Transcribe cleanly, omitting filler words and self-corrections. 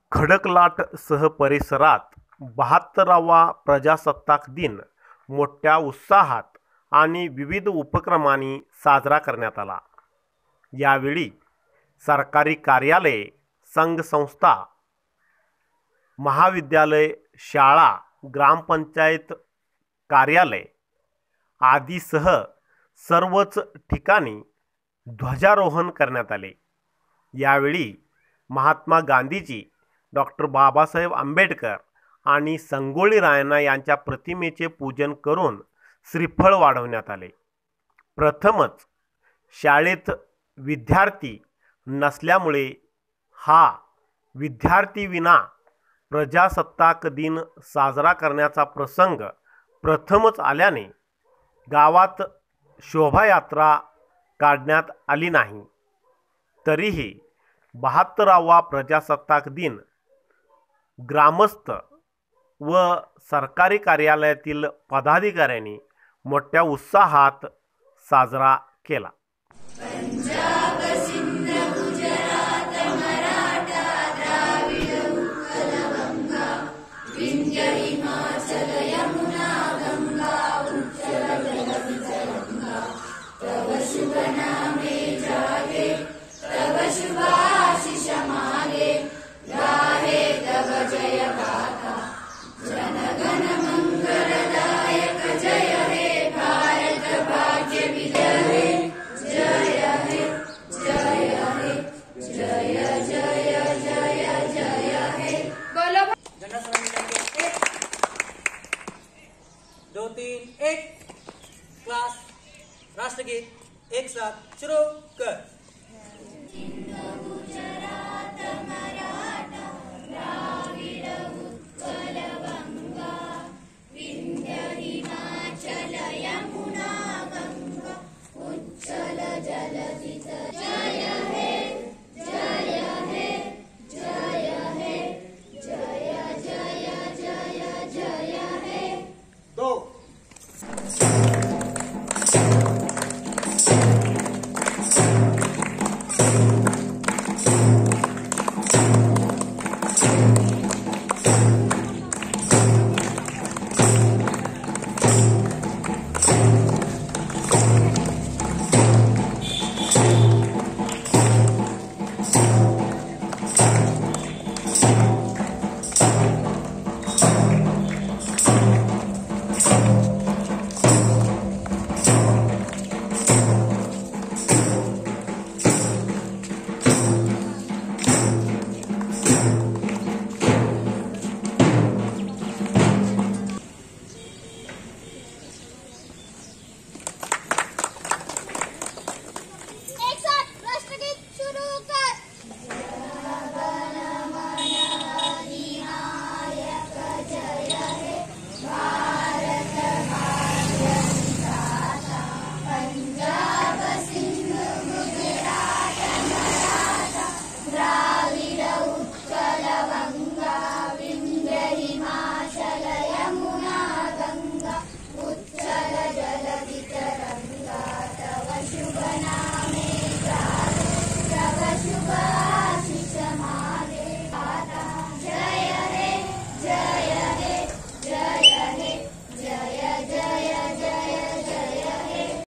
खडकलाटसह परिसरात 72वा प्रजासत्ताक दिन मोठ्या उत्साहात आणि विविध उपक्रमांनी साजरा करण्यात आला। यावेळी सरकारी कार्यालये, संघसंस्था, महाविद्यालय, शाळा, ग्रामपंचायत कार्यालय आदीसह सर्वच ठिकाणी ध्वजारोहण करण्यात आले। यावेळी महात्मा गांधीजी, डॉक्टर बाबासाहेब आंबेडकर आणि संगोळी रायण्णा यांच्या प्रतिमेचे पूजन करून श्रीफळ वाढवण्यात आले। प्रथमच शाळेत विद्यार्थी नसल्यामुळे हा विद्यार्थी विना प्रजासत्ताक दिन साजरा करण्याचा प्रसंग प्रथमच आल्याने गावात शोभायात्रा काढण्यात आली नाही। तरीही 72वा प्रजासत्ताक दिन ग्रामस्थ व सरकारी कार्यालयातील पदाधिकाऱ्यांनी मोठ्या उत्साहात साजरा केला।